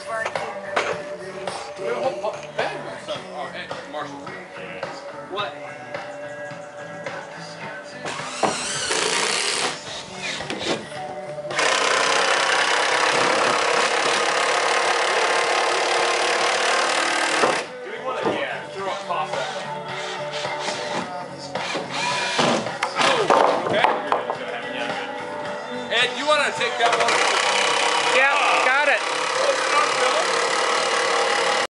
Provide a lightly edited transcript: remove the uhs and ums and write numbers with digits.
Marshall. What? Do we want to, yeah, throw a pasta? Oh, okay. Ed, you want to take that one?